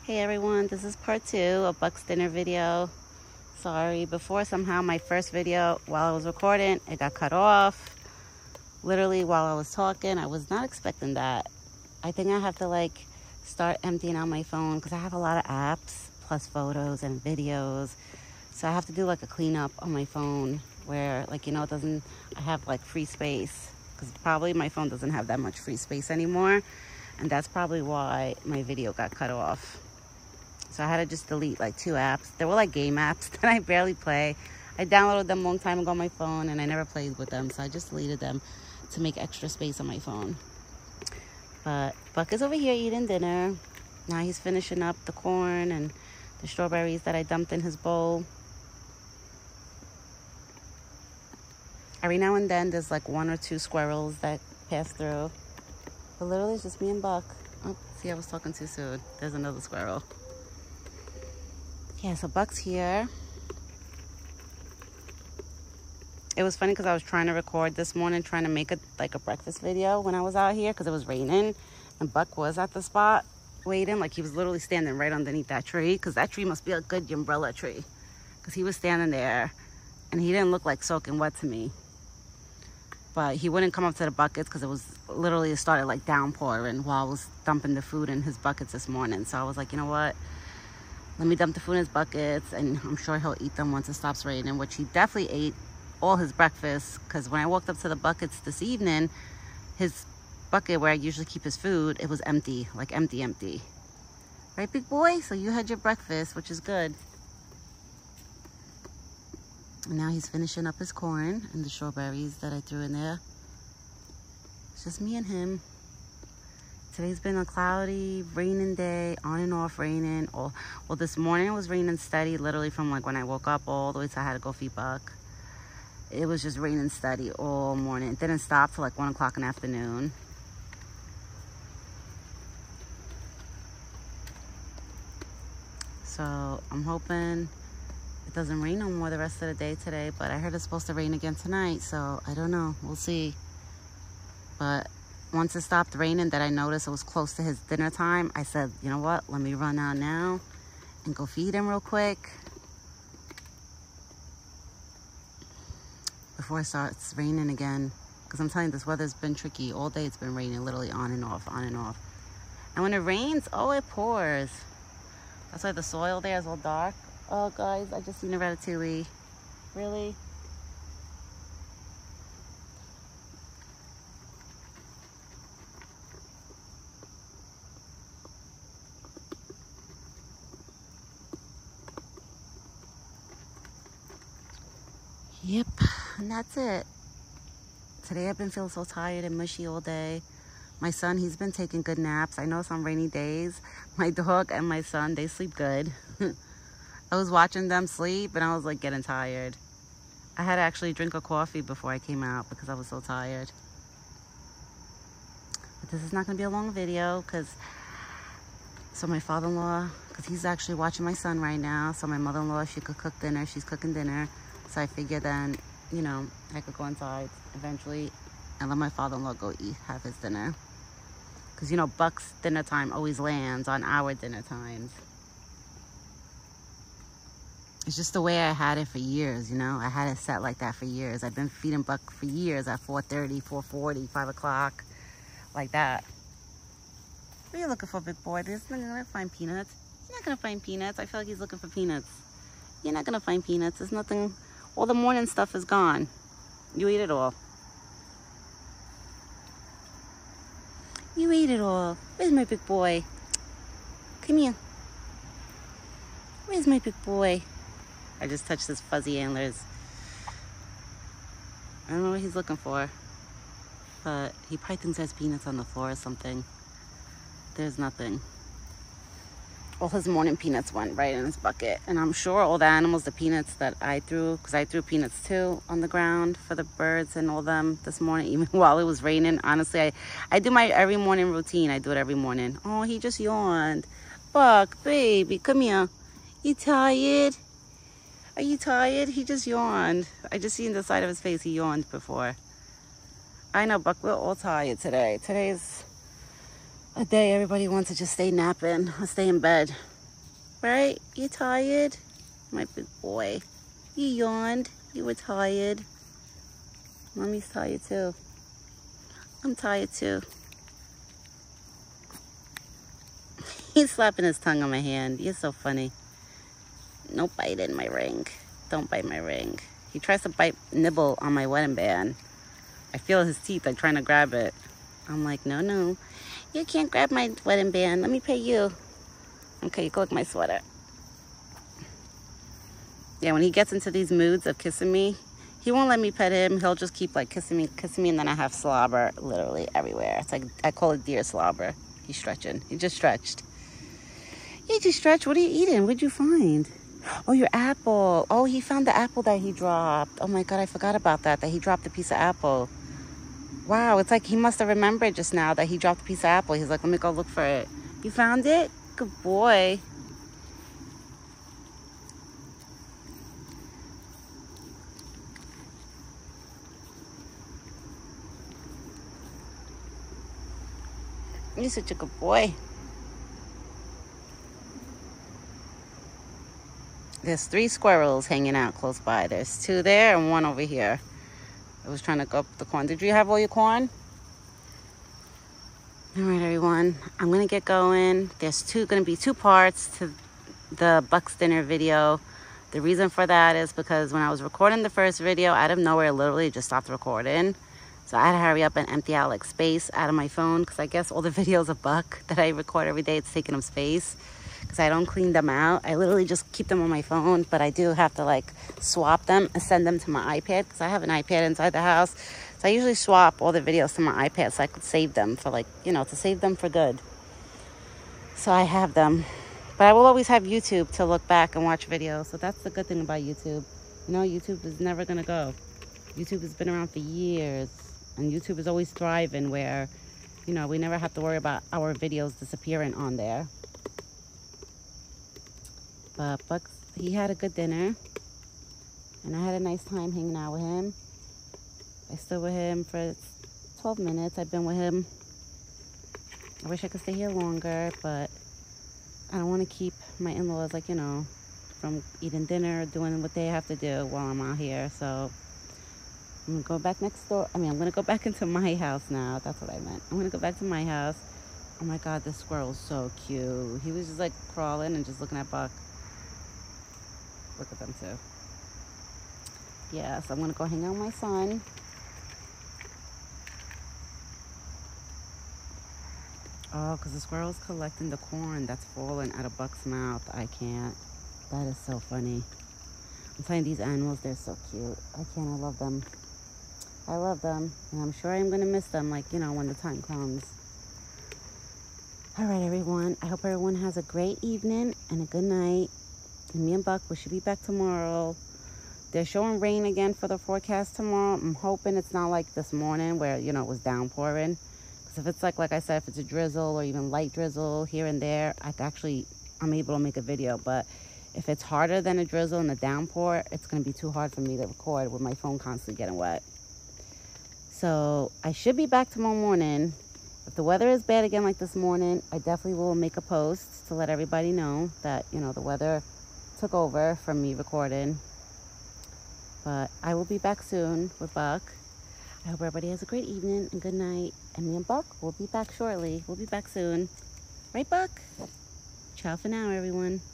Hey everyone, this is part 2 of Buck's dinner video. Sorry, before somehow my first video, while I was recording, it got cut off. Literally while I was talking, I was not expecting that. I think I have to start emptying out my phone because I have a lot of apps, plus photos and videos. So I have to do a cleanup on my phone where it doesn't, I have free space because probably my phone doesn't have that much free space anymore. And that's probably why my video got cut off. So I had to just delete 2 apps. They were game apps that I barely play. I downloaded them a long time ago on my phone and I never played with them. So I just deleted them to make extra space on my phone. But Buck is over here eating dinner. Now he's finishing up the corn and the strawberries that I dumped in his bowl. Every now and then there's 1 or 2 squirrels that pass through. But literally it's just me and Buck. Oh, see, I was talking too soon. There's another squirrel. Yeah, so Buck's here. It was funny because I was trying to record this morning, trying to make a breakfast video when I was out here because it was raining. And Buck was at the spot waiting. He was literally standing right underneath that tree because that tree must be a good umbrella tree because he was standing there and he didn't look soaking wet to me. But he wouldn't come up to the buckets because it started downpouring while I was dumping the food in his buckets this morning. So I was like, you know what? Let me dump the food in his buckets, and I'm sure he'll eat them once it stops raining, which he definitely ate all his breakfast, because when I walked up to the buckets this evening, his bucket where I usually keep his food, it was empty, empty. Right, big boy? So you had your breakfast, which is good. And now he's finishing up his corn and the strawberries that I threw in there. It's just me and him. Today's been a cloudy, raining day, on and off raining. Well, this morning it was raining steady, literally from when I woke up all the way till I had to go feed Buck. It was just raining steady all morning. It didn't stop till 1 o'clock in the afternoon. So I'm hoping it doesn't rain no more the rest of the day today, but I heard it's supposed to rain again tonight, so I don't know. We'll see. But once it stopped raining, that I noticed it was close to his dinner time, I said, you know what? Let me run out now and go feed him real quick before it starts raining again. Because I'm telling you, this weather's been tricky. All day it's been raining, literally on and off, on and off. And when it rains, oh, it pours. That's why the soil there is all dark. Oh, guys, I just seen a ratatouille. Really? Yep, and that's it. Today I've been feeling so tired and mushy all day. My son, he's been taking good naps. I know it's on rainy days. My dog and my son, they sleep good. I was watching them sleep and I was getting tired. I had to actually drink a coffee before I came out because I was so tired. But this is not going to be a long video so my father-in-law, because he's actually watching my son right now. So my mother-in-law, she could cook dinner. She's cooking dinner. So I figured then, I could go inside eventually and let my father-in-law go have his dinner. Because, Buck's dinner time always lands on our dinner times. It's just the way I had it for years, I had it set like that for years. I've been feeding Buck for years at 4:30, 4:40, 5 o'clock, like that. What are you looking for, big boy? There's not going to find peanuts. You're not going to find peanuts. I feel like he's looking for peanuts. You're not going to find peanuts. There's nothing. All the morning stuff is gone. You ate it all. You ate it all. Where's my big boy? Come here. Where's my big boy? I just touched his fuzzy antlers. I don't know what he's looking for. But he probably thinks there's peanuts on the floor or something. There's nothing. All his morning peanuts went right in his bucket. And I'm sure all the animals, the peanuts that I threw, because I threw peanuts too on the ground for the birds and all them this morning, even while it was raining. Honestly, I do my every morning routine. I do it every morning. Oh, he just yawned. Buck, baby, come here. You tired? Are you tired? He just yawned. I just seen the side of his face. He yawned before. I know, Buck, we're all tired today. Today's a day everybody wants to just stay napping or stay in bed. right? You tired? My big boy. You yawned. You were tired. Mommy's tired too. I'm tired too. He's slapping his tongue on my hand. You're so funny. No biting my ring. Don't bite my ring. He tries to nibble on my wedding band. I feel his teeth like trying to grab it. I'm like, no, no. You can't grab my wedding band. Let me pet you. Okay, you can look at my sweater. Yeah, when he gets into these moods of kissing me, he won't let me pet him. He'll just keep like kissing me, and then I have slobber literally everywhere. It's like, I call it deer slobber. He's stretching. He just stretched. You just stretched. What are you eating? What'd you find? Oh, your apple. Oh, he found the apple that he dropped. Oh my God, I forgot about that he dropped a piece of apple. Wow, it's like he must have remembered just now that he dropped a piece of apple. He's like, let me go look for it. You found it? Good boy. You're such a good boy. There's 3 squirrels hanging out close by. There's 2 there and 1 over here. I was trying to go up the corn. Did you have all your corn? All right, everyone. I'm going to get going. There's going to be 2 parts to the Bucks dinner video. The reason for that is because when I was recording the first video, out of nowhere, literally just stopped recording. So I had to hurry up and empty out like space out of my phone because I guess all the videos of Buck that I record every day, it's taking up space because I don't clean them out. I literally just keep them on my phone, but I do have to like swap them and send them to my iPad because I have an iPad inside the house. So I usually swap all the videos to my iPad so I could save them for like, you know, to save them for good. So I have them. But I will always have YouTube to look back and watch videos. So that's the good thing about YouTube. You know, YouTube is never going to go. YouTube has been around for years. And YouTube is always thriving where, you know, we never have to worry about our videos disappearing on there. But Bucks, he had a good dinner. And I had a nice time hanging out with him. I stood with him for 12 minutes. I've been with him. I wish I could stay here longer, but I don't want to keep my in-laws, like, you know, from eating dinner, doing what they have to do while I'm out here. So I'm going to go back next door. I'm going to go back into my house now. That's what I meant. I'm going to go back to my house. Oh my God, this squirrel's so cute. He was just like crawling and just looking at Buck. Look at them too. Yeah, so I'm going to go hang out with my son. Oh, because the squirrel's collecting the corn that's falling out of Buck's mouth. I can't. That is so funny. I'm telling you, these animals, they're so cute. I can't. I love them. I love them. And I'm sure I'm going to miss them, like, you know, when the time comes. All right, everyone. I hope everyone has a great evening and a good night. And me and Buck, we should be back tomorrow. They're showing rain again for the forecast tomorrow. I'm hoping it's not like this morning where, you know, it was downpouring. If it's like I said, if it's a drizzle or even light drizzle here and there, I'm able to make a video. But if it's harder than a drizzle and a downpour, it's going to be too hard for me to record with my phone constantly getting wet. So I should be back tomorrow morning. If the weather is bad again like this morning, I definitely will make a post to let everybody know that, you know, the weather took over from me recording. But I will be back soon with Buck. I hope everybody has a great evening and good night. And me and Buck will be back shortly. We'll be back soon. Right, Buck? Ciao for now, everyone.